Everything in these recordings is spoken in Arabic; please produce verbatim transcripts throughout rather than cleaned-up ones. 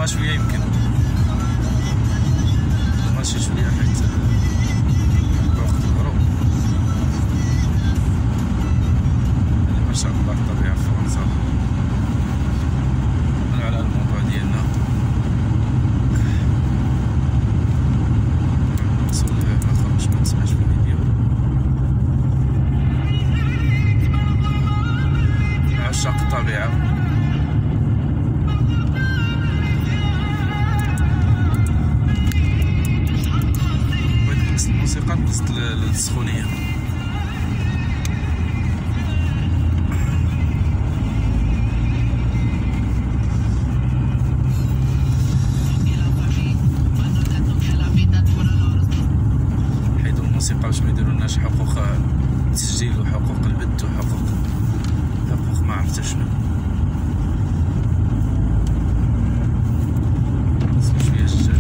دوما شويه يمكن ماشي شويه حيت وقت الغروب. ما شاء الله الطبيعه في فرنسا. على الموضوع ديالنا نوصل اخر باش ما نسمعش في الفيديو. عشاق الطبيعه الموسيقى نقصت للسخونيه. حيدوا الموسيقى باش ما يديرولناش حقوق التسجيل وحقوق البث وحقوق حقوق ما عرفت شنو. شويه الجاج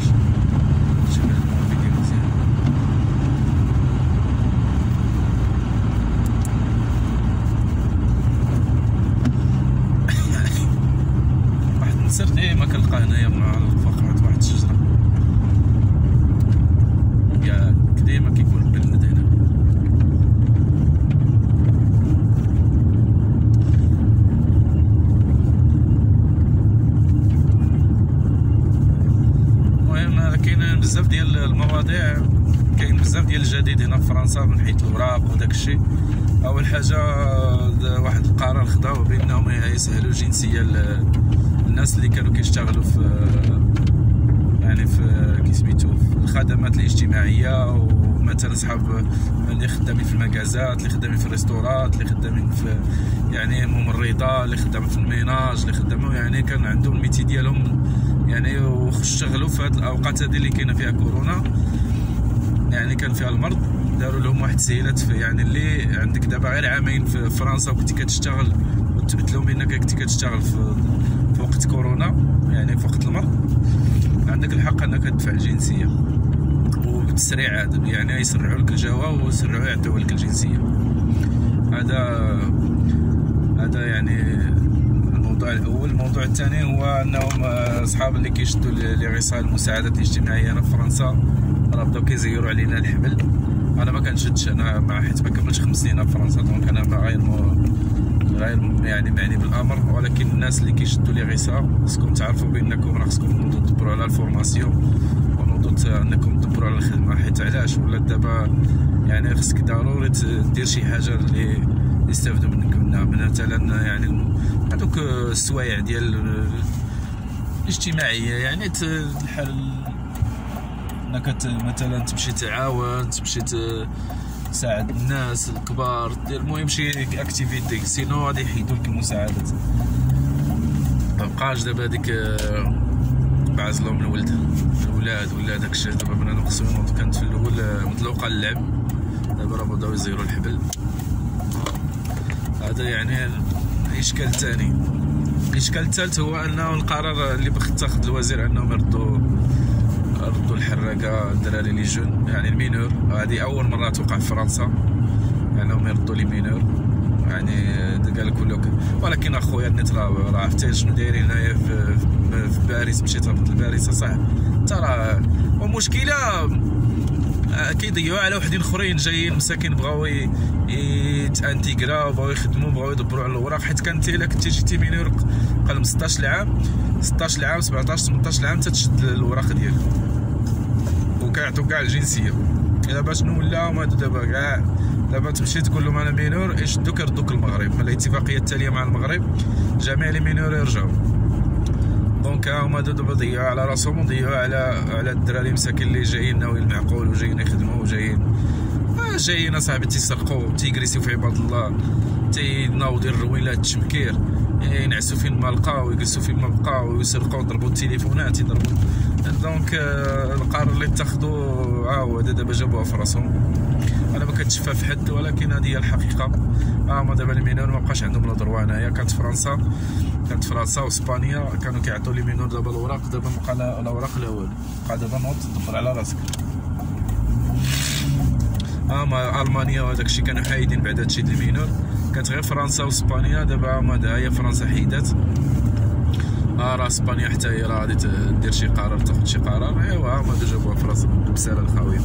النسر ديما كنلقاه هنايا مع فوق واحد الشجره. يا ديما كيكون بلد هنا. المهم كاين بزاف ديال المواضيع، كاين بزاف ديال الجديد هنا في فرنسا من حيث الاوراق وداك الشيء. اول حاجه واحد القرار خداو بانهم يسهلوا الجنسيه الناس اللي كانوا كيشتغلوا في يعني في كيسميتو في الخدمات الاجتماعيه، ومثلا صحاب اللي خدامين في المكازات، اللي خدامين في الريستورات، اللي خدامين في يعني ممرضه، اللي خدامين في الميناج، اللي خداموا يعني كان عندهم الميتي ديالهم يعني، واشتغلوا في هذه الاوقات هذه اللي كاينه فيها كورونا يعني كان فيها المرض. داروا لهم واحد التسهيلات يعني اللي عندك دابا غير عامين في فرنسا وكنتي كتشتغل وتثبت لهم انك كنتي كتشتغل في في وقت كورونا يعني في وقت المرض، عندك الحق انك تدفع الجنسيه وبالتسريع هذا يعني يسرعوا لك الجواب ويسرعوا يعطيو لك الجنسيه. هذا هذا يعني الموضوع الاول. الموضوع الثاني هو انهم اصحاب اللي كيشدوا لغصاء المساعدات الاجتماعيه هنا في فرنسا راه بداو كيزيروا علينا الحبل. انا ما كنشدش، انا ما حيت ما كملتش خمس سنين في فرنسا، دونك انا غير غير يعني معني بالامر، ولكن الناس اللي كيشدوا لي غيسا خصكم تعرفوا بانكم راه خصكم تنوضوا تدبروا على الفورماسيون ونوضوا انكم تدبروا على الخدمه. حيت علاش ولات دابا يعني خصك ضروري دير شي حاجه اللي يستافدوا منك منها، مثلا يعني هذوك السوايع ديال الاجتماعيه يعني الحل انك مثلا تمشي تعاون، تمشي تساعد الناس الكبار، دير المهم شي اكتيفيتي، سينو غادي يحيدوا لك المساعدات. مبقاش دابا هذيك بعزلوا من الولد الولاد ولا داك الشيء. دابا بنادم خصو ينوض، كانت في الاول مطلوقه اللعب، دابا راه بداو يزيروا الحبل. هذا يعني الاشكال الثاني. الاشكال الثالث هو انه القرار اللي اتخذ الوزير انهم يردوا ردوا الحراقه الدراري لي جون يعني المينور. هذه اول مره توقع في فرنسا يعني هم يردوا لي مينور يعني قال لك ولا. ولكن اخويا النت راه عرفتي شنو دايرين هنايا في, في باريس. مشيت هبط لباريس صح ترى ومشكله كيضيعوا على وحدين اخرين جايين مساكين بغاو يتانتيغراو بغاو يخدموا بغاو يدبروا على الاوراق. حيت كانت الا كنتي جيتي مينور قبل ستطاش عام ستطاش عام سبعطاش ثمنطاش عام تتشد الاوراق ديالك وكيعطوك كاع الجنسيه. دابا شنو ولا هما دابا كاع دابا تمشي تقول لهم انا مينور يشدوك يردوك المغرب. من الاتفاقيه التاليه مع المغرب جميع لي مينور يرجعوا. دونك هما دابا ضيعوا على راسهم وضيعوا على على الدراري مساكين اللي جايين ناويين المعقول وجايين يخدموا وجايين آه جايين اصاحبي تيسرقوا تيجريسيو في عباد الله تيناوضوا الروينات التشمكير ينعسوا فين ما لقاو ويجلسوا فين ما بقاو ويسرقوا يضربوا التليفونات يضربوا. دونك القرار اللي اتخذوا ها هو دابا جابوها في راسهم. انا ما كنتشفى في حد ولكن هذه هي الحقيقه. هما دابا المينور ما بقاش عندهم لا دروا هنايا. كانت فرنسا كانت فرنسا واسبانيا كانوا كيعطيو لي مينور دابا الاوراق. دابا ما بقى لا الاوراق لا والو. بقى دابا نوض تدبر على راسك. اما المانيا وهداك الشيء كانوا حايدين بعد هادشي ديال المينور. كانت غير فرنسا واسبانيا. دابا هما هي فرنسا حيدات اه راه اسبانيا حتى هي راه غادي دير شي قرار، تاخذ شي قرار. ايوا هما جابوها في راس البساله الخاويه.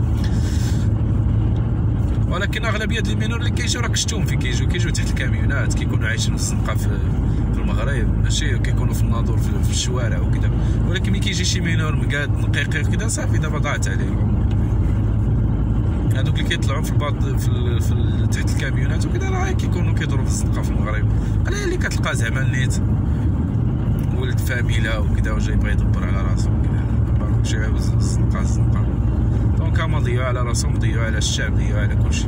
ولكن اغلبيه لي مينور اللي كيجيو راك شفتهم فين كيجيو كيجيو تحت الكاميونات، كيكونوا عايشين في الزنقه في المغرب، ماشي كيكونوا في الناظور في الشوارع وكذا. ولكن ملي كيجي شي مينور مقاد نقيقيق كذا صافي دابا ضاعت عليه الامور. هذوك اللي كيطلعوا في الباط في, ال... في ال... تحت الكاميونات وكذا راه كيكونوا كيضربوا في الزنقه في المغرب. قليل اللي كتلقى زعما النيت ولد فاميله وكذا وجاي يبغي يدبر على راسو وكذا، ماشي غير الزنقه الزنقه. دونك هما ضيعوا على راسهم، ضيعوا على الشعب، ضيعوا على كلشي.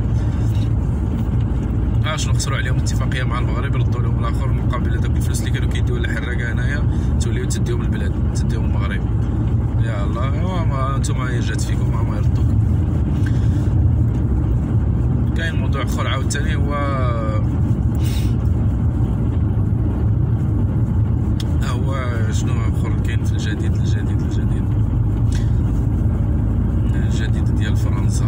ها شنو خسروا عليهم اتفاقيه مع المغرب، ردوا لهم الاخر مقابل هذوك الفلوس اللي كانوا كيديو للحراقه هنايا توليو تديهم البلاد، تديهم المغرب. يا الله ما نتوما جات فيكم هما يردوكم. كاين موضوع اخر عاوتاني هو هو شنو اخر كاين في الجديد الجديد الجديد الجديد ديال فرنسا.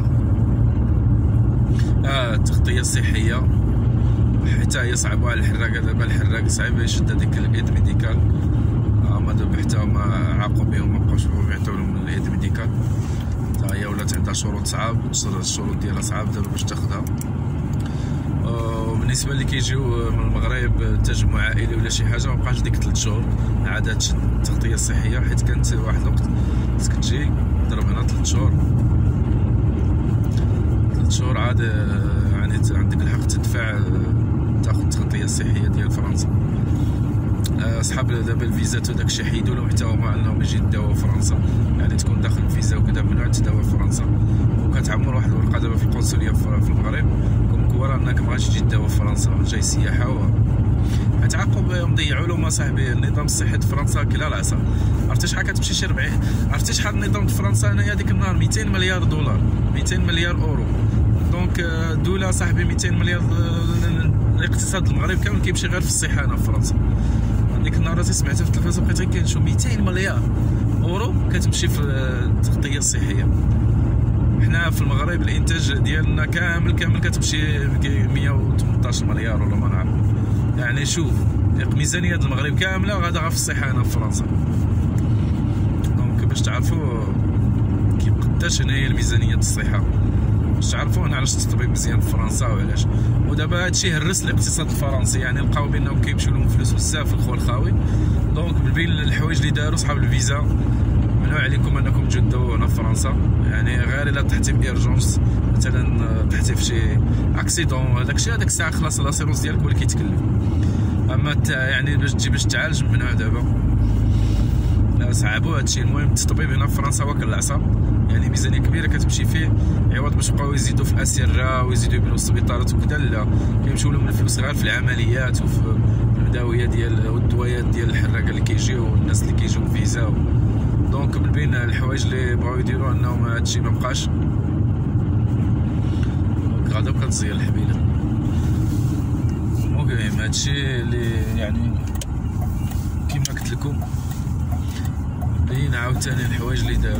اه التغطيه الصحيه حتى هي صعبه على الحراقه. دابا الحراق صعيب يشد هذيك الايد ميديكال، هما دابا حتى هما عاقوا بهم مابقاوش يعطيو لهم الايد ميديكال، حتى هي ولات عندها شروط صعاب، الشروط ديالها صعاب دابا باش تاخذها. وبالنسبه اللي كيجيو من المغرب تجمع عائلي ولا شي حاجه مابقاش ديك ثلاث شهور عاد تشد التغطيه الصحيه، حيت كانت واحد الوقت خصك تجي تضرب هنا ثلاث شهور ثلاث شهور عاد يعني عندك الحق تدفع تاخذ التغطيه الصحيه ديال فرنسا. اصحاب دابا الفيزات وداك الشيء حيدوا لهم حتى هما انهم يجي يداووا فرنسا، يعني تكون داخل الفيزا وكذا ممنوع تداوى في فرنسا، وكتعمر واحد الورقه دابا في القنصليه في المغرب كوم كوا انك ما غاديش تجي تداوى في فرنسا جاي سياحه. و تعاقب مضيعوا لهم صاحبي النظام الصحي د فرنسا كلا العصا. عرفتي شحال كتمشي شي ربعين؟ عرفتي شحال النظام د فرنسا هنايا ديك النهار مئتين مليار دولار، مئتين مليار اورو. دونك دوله صاحبي مئتين مليار. الاقتصاد المغرب كامل كيمشي غير في الصحه هنا في فرنسا. ديك النهار سمعتها في التلفازه بقيت غير كنشوف مئتين مليار اورو كتمشي في التغطيه الصحيه. حنا في المغرب الانتاج ديالنا كامل كامل كتمشي مئة وثمنطاش مليار ولا ما نعرف. يعني شوف ميزانيه المغرب كامله غادا غير في الصحه هنا في فرنسا. دونك باش تعرفوا كيف قداش هنايا الميزانيه الصحه، باش تعرفوا هنا علاش التطبيب مزيان في فرنسا وعلاش. ودابا هادشي هرس الاقتصاد الفرنسي، يعني لقاو بانهم كيمشيو لهم فلوس بزاف الخو الخاوي. دونك بالبين الحوايج اللي داروا صحاب الفيزا ممنوع عليكم انكم تجوا تداووا هنا في فرنسا، يعني غير الا طحتي بإيرجونس مثلا، طحتي في شي اكسيدون هذاك الشيء هذاك الساعه خلاص لاسيرونس ديالك هو اللي كيتكلف. اما يعني باش تجي باش تعالج ممنوع دابا، صعبوا هادشي. المهم التطبيب هنا في فرنسا واكل العصا، يعني ميزانيه كبيره كتمشي فيه، عوض باش يبقاو يزيدوا في الاسره ويزيدوا يبنوا السبيطارات وكذا، لا كيمشيو لهم الفلوس غير في العمليات وفي المداويه ديال والدويات ديال الحراقه اللي كيجيو والناس اللي كيجيو فيزا. دونك من بين الحوايج اللي بغاو يديروا انهم هادشي ما بقاش. دونك غادا كتزير الحبيله. المهم هادشي اللي يعني كيما قلت لكم بين عاوتاني الحوايج اللي داروا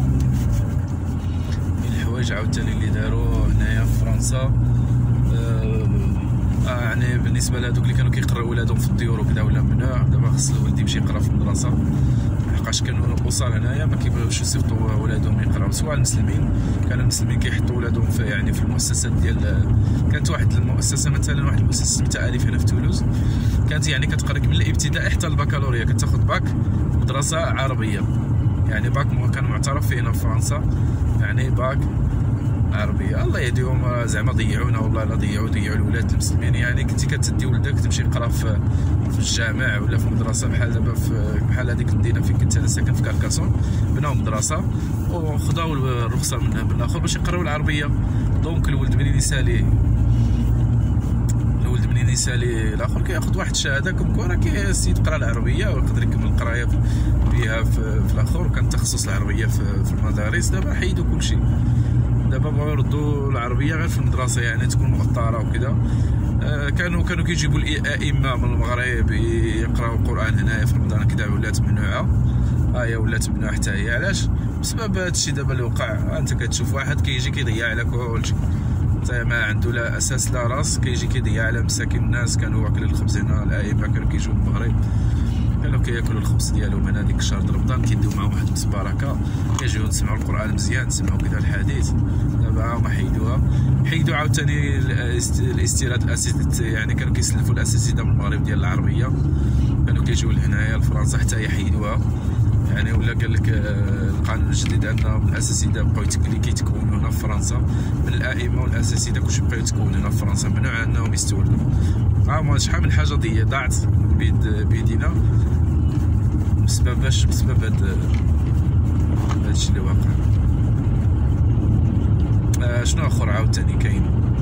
الحوايج عاوتاني اللي داروا هنايا في فرنسا. آه يعني بالنسبه لهذوك اللي كانوا كيقراو ولادهم في الديور وكذا ولا ممنوع، دابا خص الولد يمشي يقرا في المدرسه، لحقاش كانوا الاسر هنايا ما كيبغيوش يصيفطوا ولادهم يقراو. سواء المسلمين كانوا المسلمين كيحطوا ولادهم في يعني في المؤسسات ديال، كانت واحد المؤسسه مثلا واحد المؤسسه سميتها الف هنا في تولوز، كانت يعني كتقريك من الابتدائي حتى البكالوريا، كتاخذ باك مدرسه عربيه، يعني باك كان معترف فيه هنا في فرنسا، يعني باك عربيه. الله يهديهم زعما ضيعونا والله، لا ضيعوا ضيعوا الولاد المسلمين. يعني كنتي كتدي ولدك تمشي يقرا في في الجامع ولا في مدرسه بحال دابا في بحال هذيك المدينه فين كنت انا ساكن في كاركاسون، بناو مدرسه وخداو الرخصه من الاخر باش يقراو العربيه. دونك الولد منين يسالي الولد منين يسالي الاخر كياخذ واحد الشهاده كم كره كيسيد يقرا العربيه ويقدر يكمل القرايه فيها في, في الاخر. وكان تخصص العربيه في, في المدارس. دابا حيدوا كلشي، دابا بغاو يردوا العربيه غير في المدرسه، يعني تكون مؤطره وكذا. آه كانوا كانوا كيجيبوا الائمه من المغرب يقراوا القران هنايا في رمضان كذا، ولات ممنوعه. ها هي ولات ممنوعه حتى هي. علاش؟ بسبب هادشي دابا اللي وقع. انت كتشوف واحد كيجي كيضيع على كلشي، ما عنده لا اساس لا راس، كيجي كيضيع على مساكين الناس كانوا واكلين الخبز هنا. الائمه كانوا كيجيو من المغرب كانوا كياكلوا الخبز ديالهم من هذيك الشهر د رمضان، كيديو معاهم واحد المسبره هكا، كيجيو نسمعوا القران مزيان، نسمعوا كذا الحديث. دابا هما حيدوها، حيدوا عاوتاني الاستيراد الاساسي، يعني كانوا كيسلفوا الاساتذه من المغرب ديال العربيه، كانوا كيجيو لهنايا لفرنسا حتى يحيدوها. يعني ولا قال لك القانون الجديد ان الاساتذه بقاو اللي كيتكونوا هنا في فرنسا من الائمه والاساتذه كلشي بقاو يتكونوا هنا في فرنسا، ممنوع انهم يستوردوا. ها شحال من حاجه دي ضاعت بيد بيدينا بسبب باش بسبب هاد هادشي اللي واقع. آه شنو اخر عاوتاني كاين؟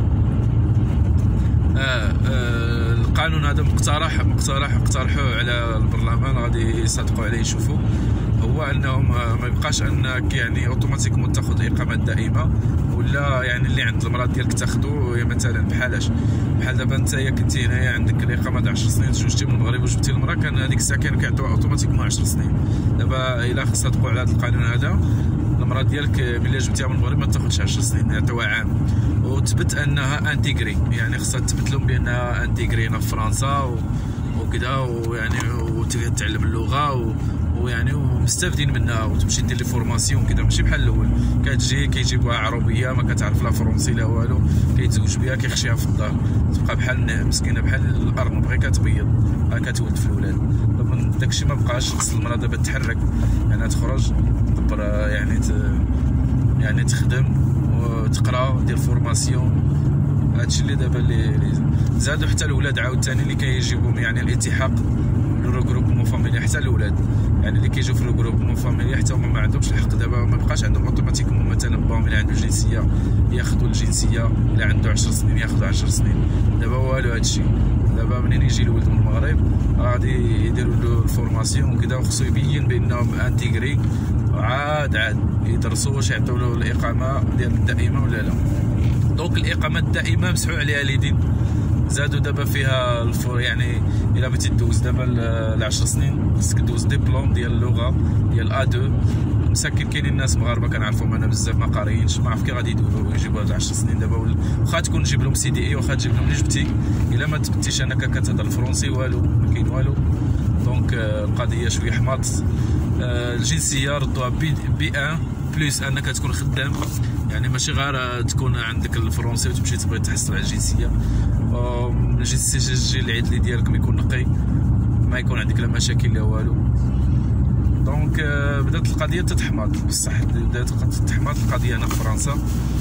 آه آه القانون هذا مقترح مقترح اقترحوه على البرلمان، غادي يصادقوا عليه يشوفوا، هو انهم ما يبقاش انك يعني اوتوماتيكمون تاخذ اقامه دائمه، ولا يعني اللي عند المراه ديالك تاخذو مثلا بحالاش بحال دابا انت كنتي هنايا عندك الاقامه د عشر سنين، جوجتي من المغرب وجبتي المراه، كان هذيك الساعه كانوا كيعطيوها اوتوماتيكمون عشر سنين. دابا الا صادقوا على هذا القانون هذا، المراه ديالك ملي جبتيها من المغرب ما تاخذش عشر سنين، يعطيوها عام، وتثبت انها انتيغري، يعني خصها تثبت لهم بانها انتيغري هنا في فرنسا وكذا، ويعني وتتعلم اللغه و ويعني ومستافدين منها، وتمشي دير لي فورماسيون كذا، ماشي بحال الاول كتجي كيجيبوها عربيه ما كتعرف لا فرونسي لا والو، كيتزوج بها كيخشيها في الدار، تبقى بحال مسكينه بحال الارنب غير كتبيض كتولد في الاولاد. دابا داكشي ما بقاش، خص المراه دابا تحرك، يعني تخرج تدبر، يعني ت... يعني تخدم وتقرا دير فورماسيون. هادشي اللي دابا اللي زادوا حتى الاولاد عاوتاني اللي كيجيبهم، يعني الالتحاق الريغروبمون فاميلي، حتى الاولاد يعني اللي كيجيو في الريغروبمون فاميلي حتى هما ما عندهمش الحق. دابا ما بقاش عندهم اوتوماتيكمون، مثلا باهم اللي عنده جنسيه ياخذوا الجنسيه، الا عنده عشر سنين ياخذوا عشر سنين. دابا والو هادشي، دابا منين يجي الولد من المغرب غادي يديروا له الفورماسيون وكذا، وخصو يبين بانهم انتيغري، عاد عاد يدرسوا واش يعطيو له الاقامه ديال الدائمه ولا لا. دونك الاقامه الدائمه مسحوا عليها اليدين، زادوا دابا فيها الفور، يعني الا بغيتي دوز دابا العشر سنين خصك دوز ديبلوم ديال اللغه ديال ا اثنين. مساكن كاينين الناس مغاربه كنعرفهم انا بزاف ما قاريينش، ما عرف كي غادي يديروا يجيبوا هاد العشر سنين. دابا واخا تكون تجيب لهم سي دي اي، واخا تجيب لهم اللي جبتي، الا ما تبتيش انك كتهضر الفرونسي والو، ما كاين والو. دونك القضيه شويه حماط. الجنسيه ردوها بي بي ان بلس، انك تكون خدام، يعني ماشي غير تكون عندك الفرونسي وتمشي تبغي تحصل على الجنسيه. الجنسيه تجي العيد اللي ديالك ما يكون نقي، ما يكون عندك لا مشاكل لا والو. دونك بدات القضيه تتحماض بصح، بدات تتحماض القضيه هنا في فرنسا.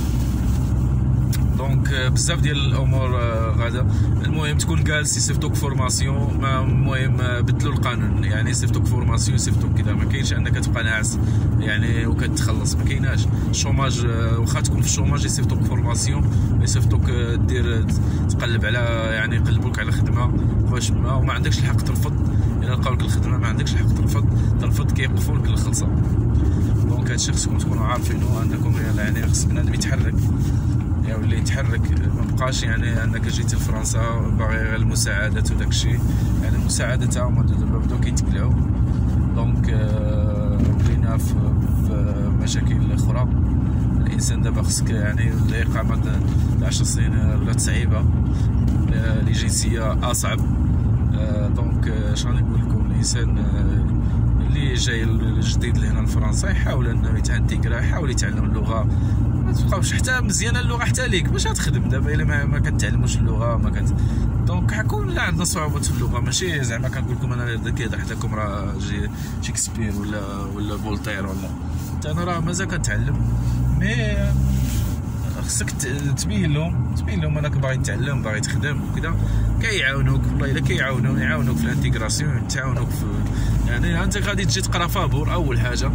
دونك بزاف ديال الامور غادا. المهم تكون جالس يصيفطوك فورماسيون، المهم بدلوا القانون، يعني يصيفطوك فورماسيون يصيفطوك كذا، ما كاينش انك تبقى ناعس يعني وكتخلص، ما كايناش. الشوماج واخا تكون في الشوماج يصيفطوك فورماسيون، يصيفطوك دير تقلب على، يعني يقلبوك على خدمه باش ما وما عندكش الحق ترفض. الا لقاو لك الخدمه ما عندكش الحق ترفض، ترفض كيوقفوا لك الخلصه. دونك هادشي خصكم تكونوا عارفينه، انكم يعني خص بنادم يتحرك، يعني اللي يتحرك، ما بقاش يعني انك جيت لفرنسا باغي غير المساعدات وداك الشيء، يعني المساعدات تا هما دابا بداو كيتقلعوا. دونك ولينا في مشاكل اخرى. الانسان دابا خصك يعني الاقامه د عشر سنين ولات صعيبه، لي جنسيه اصعب. دونك اش غادي نقول لكم، الانسان اللي جاي الجديد لهنا لفرنسا يحاول انه يتانتيغرا، يحاول يتعلم اللغه، ما تبقاوش حتى مزيانه اللغه حتى ليك باش غتخدم. دابا الا ما, ما كتعلموش اللغه ما كت دونك حكون لا عندنا صعوبات في اللغه، ماشي زعما كنقول لكم انا كيضحك لكم راه جي شكسبير ولا ولا فولتير ولا حتى انا راه مازال كنتعلم. مي خصك تبين لهم تبين لهم انك باغي تتعلم باغي تخدم وكذا، كيعاونوك والله الا كيعاونوك يعاونوك في الانتيغراسيون، تعاونوك في يعني انت غادي تجي تقرا فابور. اول حاجه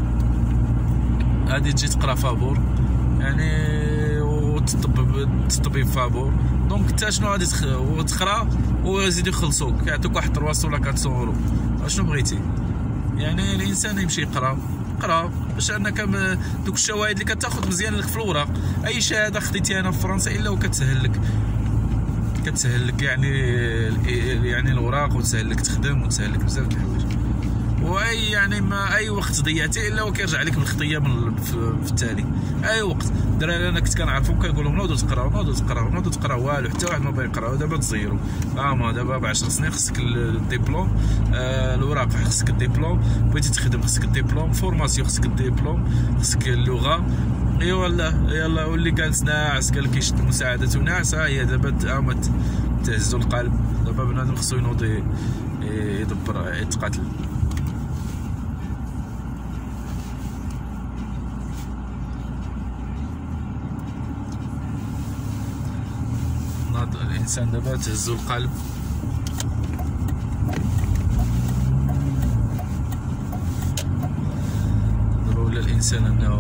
غادي تجي تقرا فابور يعني وتطبب تطبيب فابور. دونك انت شنو غادي تقرا ويزيدوا يخلصوك، يعطوك واحد ثلاثمية ولا أربعمية اورو. شنو بغيتي؟ يعني الانسان يمشي يقرا قرا باش انك دوك الشواهد اللي كتاخذ مزيان لك في الوراق. اي شهاده خديتيها هنا في فرنسا الا وكتسهل لك كتسهل لك يعني يعني الوراق، وتسهل لك تخدم، وتسهل لك بزاف د الحوايج. واي يعني ما اي وقت ضيعتيه الا وكيرجع لك بالخطيه من في التالي. اي وقت الدراري انا كنت كنعرفهم كنقول لهم نوضوا تقراو نوضوا تقراو نوضوا تقراو والو، حتى واحد ما باغي يقرا. دابا تزيرو اه ما دابا ب عشر سنين خصك الدبلوم، آه الوراق خصك الدبلوم، بغيتي تخدم خصك الدبلوم، فورماسيون خصك الدبلوم، خصك اللغه. ايوا لا يلا واللي جالس ناعس قال لك يشد المساعدات وناعس، ها هي دابا تامت تهزو القلب. دابا بنادم خصو ينوض يدبر يتقاتل. الانسان دابا تهزو القلب. دابا ولا الانسان انه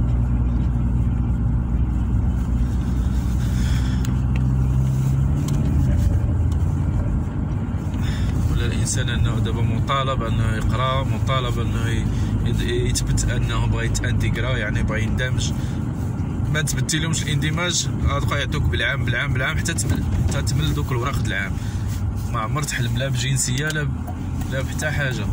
ولا الانسان انه دابا مطالب انه يقرا، مطالب انه يثبت انه بغى يتانتيغرا، يعني بغى يندمج. ما تبدلهمش الاندماج غادي يعطوك بالعام بالعام بالعام حتى تمل، حتى تمل دوك الوراق د العام. ما عمر تحلم لا بجنسيه لا لا بحتى حاجه.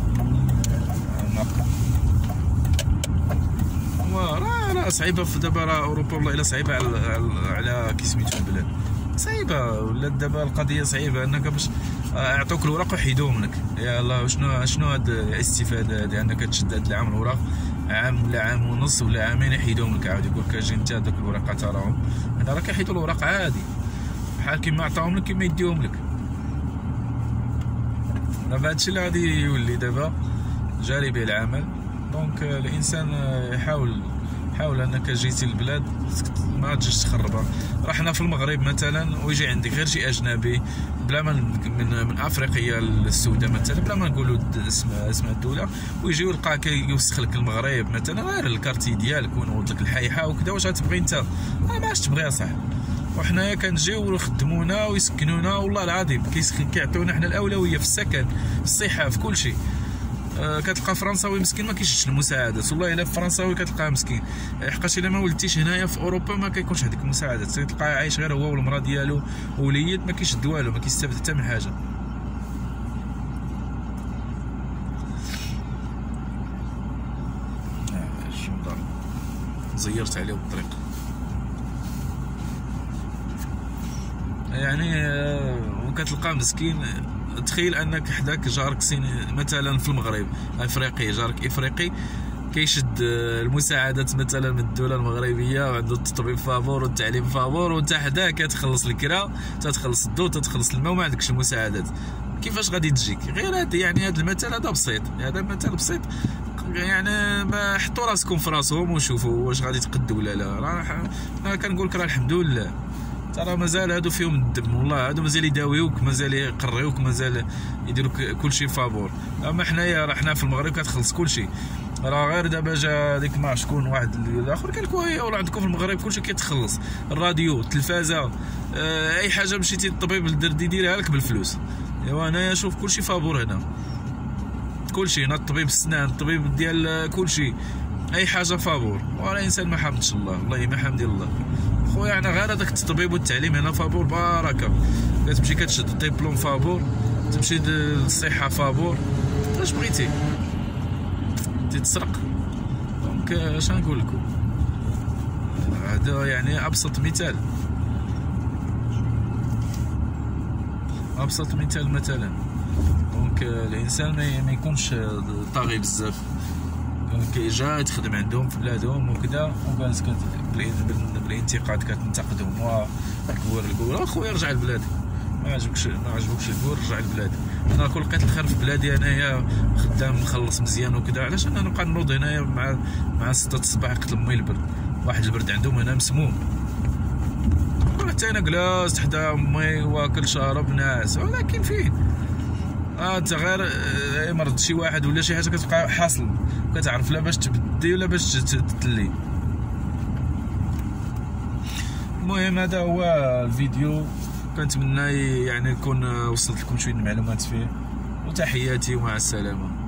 راه راه صعيبه في دابا، راه اوروبا والله الا صعيبه على على كي سميتو البلاد، صعيبه ولات دابا القضيه صعيبه انك باش يعطوك الوراق ويحيدوهم لك. يلاه شنو شنو هاد الاستفاده هادي انك تشد هاد العام الوراق عام ولا عام ونص ولا عامين يحيدوهم لك، عاود يقول لك اجي انت دوك الوراق تراهم. هذا راه كيحيدوا الوراق عادي بحال كيما عطاهم لك كيما يديهم لك. دابا هادشي اللي غادي يولي دابا جاري به العمل. دونك الانسان يحاول حاول انك جيتي للبلاد ما تجيش تخربها. راه حنا في المغرب مثلا ويجي عندك غير شي اجنبي بلا ما من من افريقيا السوداء مثلا، بلا ما نقولوا اسم اسم الدوله، ويجي يلقاك يوسخ لك المغرب مثلا غير الكارتي ديالك ونوض لك الحيحه وكذا. واش غتبغي انت؟ ما عادش تبغيها صح. وحنايا كنجيو ويخدمونا ويسكنونا والله العظيم كيعطيونا حنا الاولويه في السكن في الصحه في كل شيء. أه كتلقى فرنساوي مسكين ما كيشدش المساعدات، والله الا فرنساوي كتلقاه مسكين، حقاش الا ما ولدتيش هنايا في اوروبا ما كيكونش هذيك المساعدات، كتلقاه عايش غير هو والمراه ديالو ووليد ما كيشد والو، ما كيستافد حتى من حاجه. الجندار زيرت عليه الطريق يعني أه وكتلقاه مسكين. تخيل انك حداك جارك سين مثلا في المغرب افريقي، جارك افريقي كيشد المساعدات مثلا من الدوله المغربيه وعنده التطبيب فابور والتعليم فابور، وانت حداه كتخلص الكرا تتخلص الضو تتخلص الماء وما عندكش المساعدات. كيفاش غادي تجيك؟ غير هذا يعني هذا المثال هذا بسيط، هذا مثال بسيط يعني. ما حطوا راسكم في راسهم وشوفوا واش غادي تقد ولا لا. راه انا كنقول لك راه الحمد لله ترى مازال هادو فيهم الدم، والله هادو مازال يداويوك، مازال يقريوك، مازال يديروك كلشي فابور. اما حنايا راه حنا في المغرب كتخلص كلشي. راه غير دابا جا ديك ما شكون واحد الاخر قال لك واه عندكم في المغرب كلشي كيتخلص، الراديو التلفازه اه اي حاجه مشيتي للطبيب الدردي يديرها لك بالفلوس. ايوا انايا شوف كلشي فابور هنا، كلشي هنا الطبيب السنان الطبيب ديال كلشي اي حاجه فابور. وراه الانسان ما حمدش الله، والله ما حمد الله خويا. انا غير هذاك التطبيب والتعليم هنا فابور بركه، كتمشي كتشد الدبلوم فابور، تمشي للصحه فابور، واش بغيتي تتسرق. دونك اش نقول لكم، هذا يعني ابسط مثال، ابسط مثال مثلا. دونك الانسان ما يكونش طاغي بزاف، كي جا يتخدم عندهم في بلادهم وكذا وجالس بالانتقاد كتنتقدهم والكور الكور. اخويا رجع لبلادك، ما عجبكش ما عجبكش الكور رجع لبلادك. انا كون لقيت الخير في بلادي انايا خدام مخلص مزيان وكذا، علاش انا نبقى نوض هنايا مع مع ستة الصباح يقتل امي البرد؟ واحد البرد عندهم هنا مسموم، حتى انا جلاس حدا امي واكل شارب ناس، ولكن فيه اه انت غير مرض شي واحد ولا شي حاجه كتبقى حاصل كتعرف لا باش تبدي ولا باش تتلي. المهم هذا هو الفيديو، كنتمنى يعني نكون وصلت لكم شويه المعلومات فيه، وتحياتي ومع السلامه.